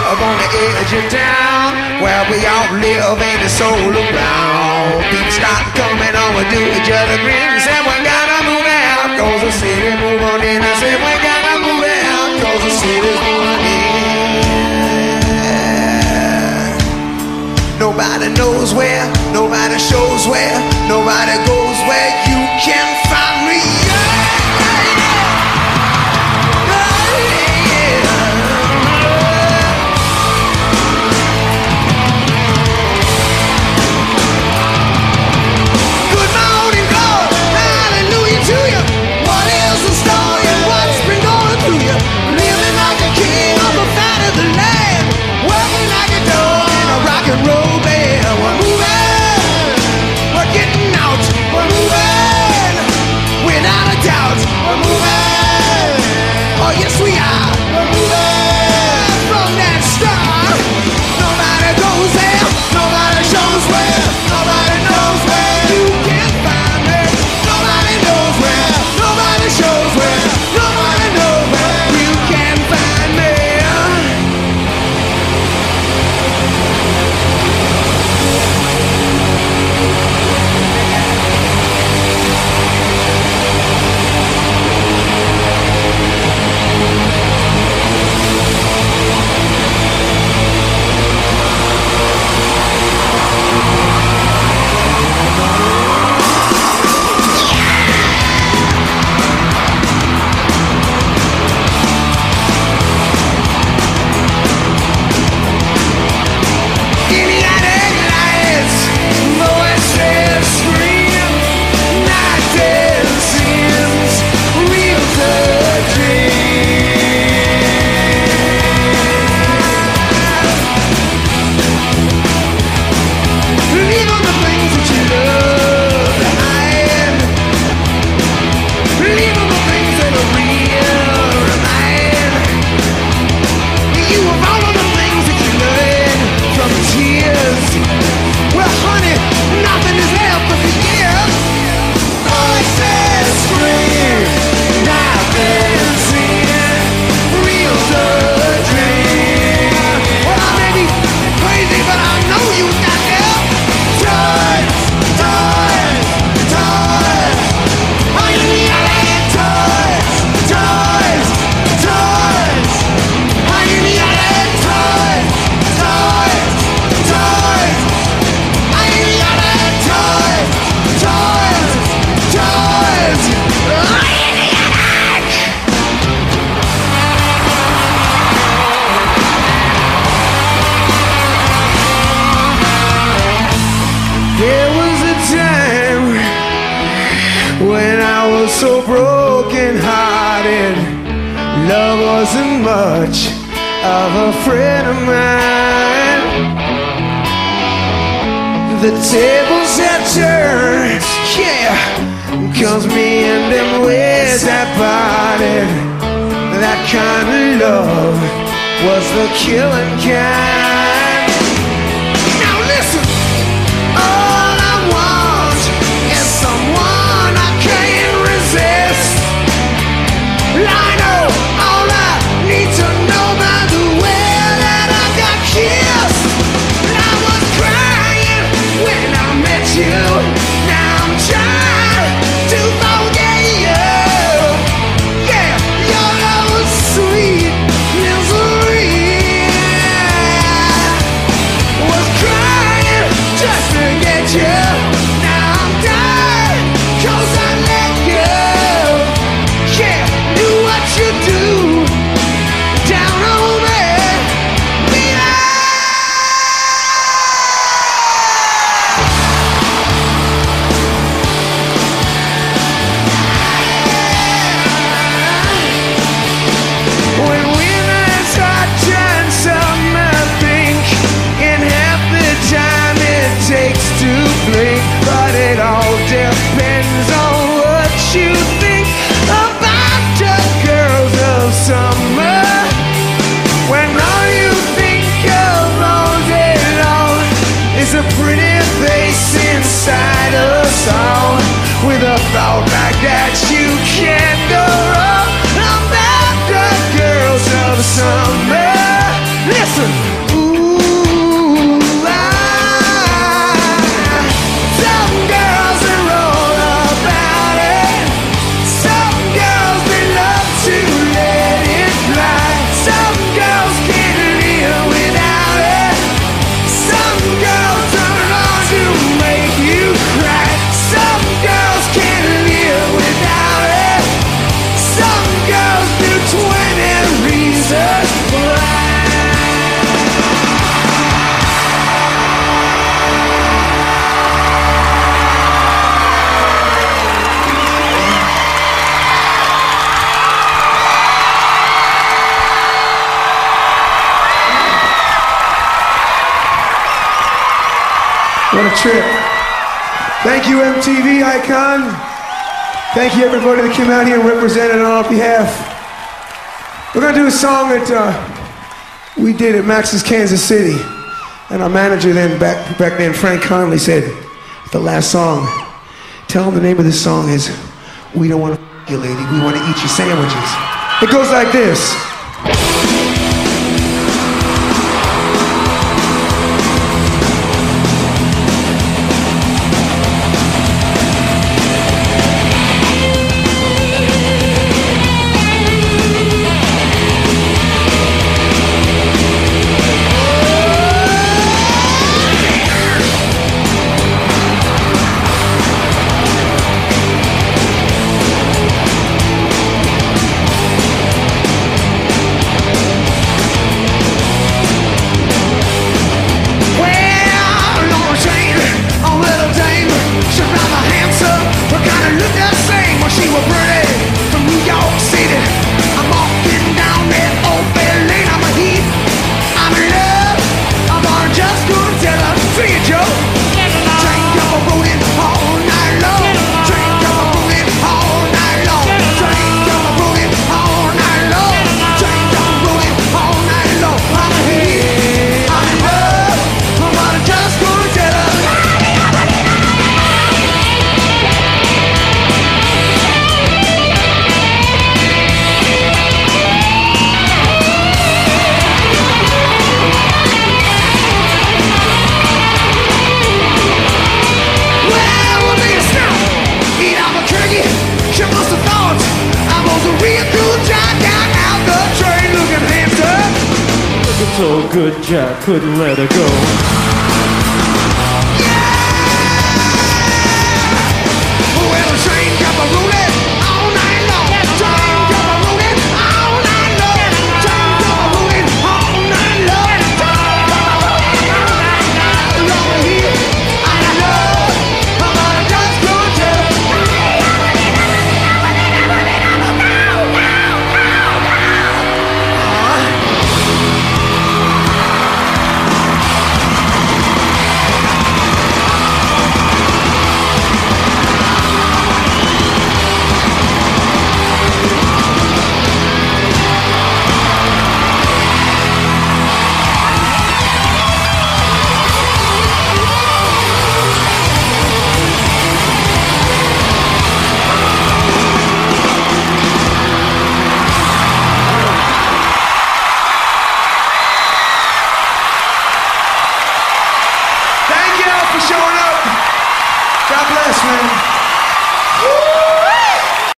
up on the edge of town, where we all live and it's all around. People start coming over to each other, grin and say, we gotta move out, cause the city move on in. I said, we gotta move out, cause the city's moving in. Nobody knows where, nobody shows where, nobody goes where you can find me. So broken-hearted, love wasn't much of a friend of mine. The tables had turned, yeah, cause me and them ways had parted. That kind of love was the killing kind. Now listen, all I want is someone I can't resist. I know all I need to know by the way that I got kissed. I was crying when I met you. Now I'm trying to forget you. Yeah, your love was sweet misery. What a trip. Thank you, MTV Icon. Thank you, everybody that came out here and represented on our behalf. We're going to do a song that we did at Max's Kansas City. And our manager then, back then, Frank Conley, said, the last song, tell him the name of this song is We Don't Want to F*** You, Lady, We Want to Eat Your Sandwiches. It goes like this. So good Jack couldn't let her go.